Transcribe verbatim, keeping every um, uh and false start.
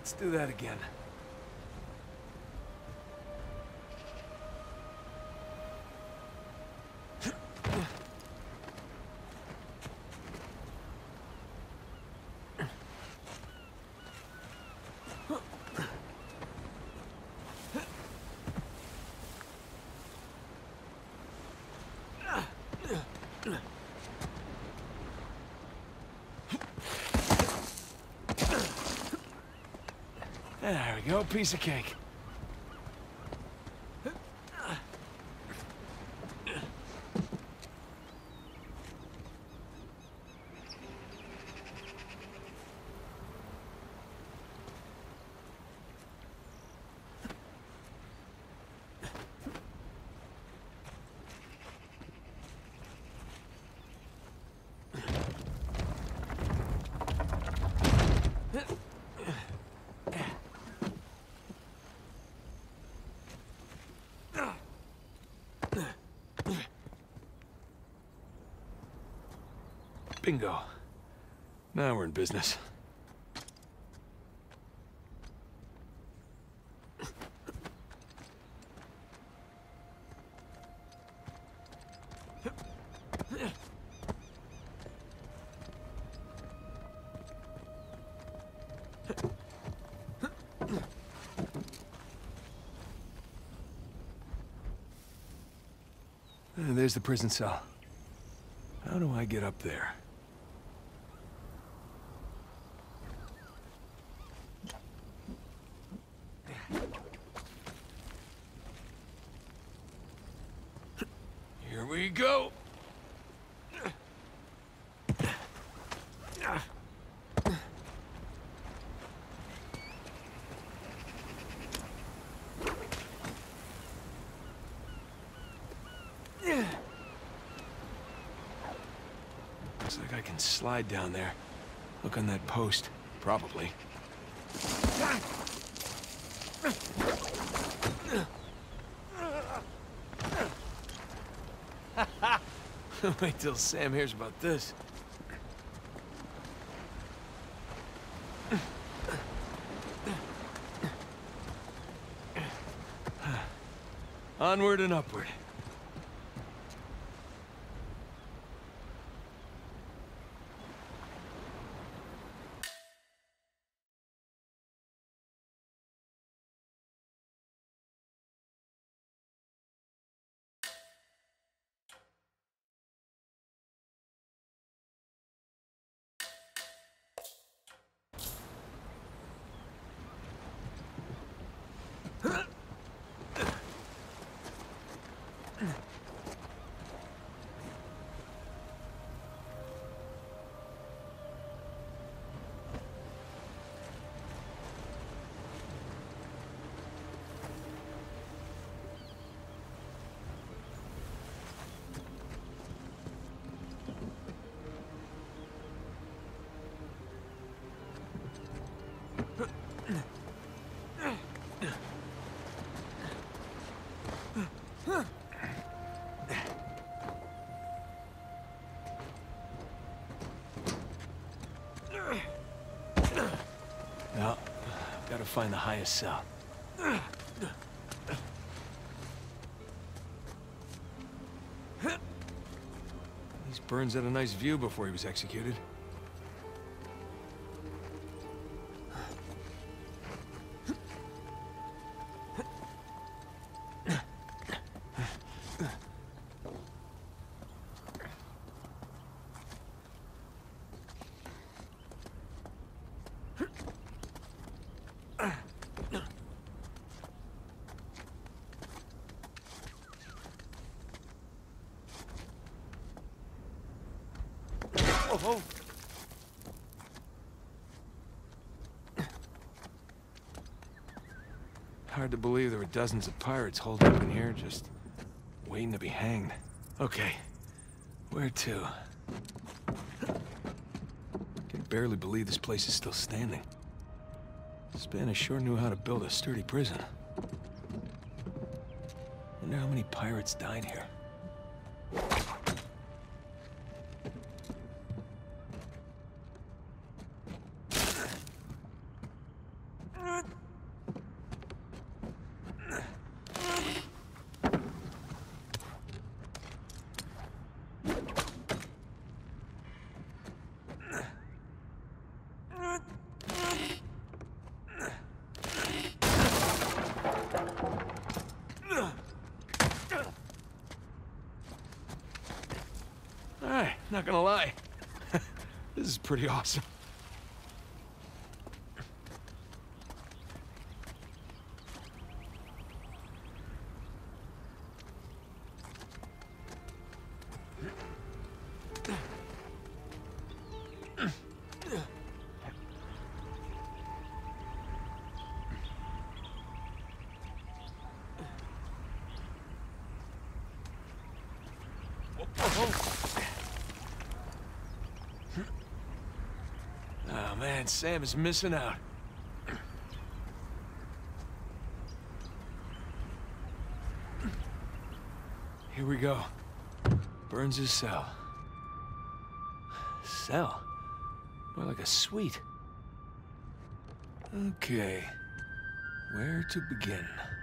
Let's do that again. There we go, piece of cake. Bingo. Now we're in business. And there's the prison cell. How do I get up there? Here we go. Looks like I can slide down there. Look on that post. Probably. Wait till Sam hears about this. Onward and upward. Now, gotta find the highest cell. These Burns had a nice view before he was executed. Oh. Hard to believe there were dozens of pirates holed up in here, just waiting to be hanged. Okay, where to? Can barely believe this place is still standing. Spanish sure knew how to build a sturdy prison. Wonder how many pirates died here. Not gonna lie. This is pretty awesome. Oh man, Sam is missing out. Here we go. Burns' cell. Cell? More like a suite. Okay. Where to begin?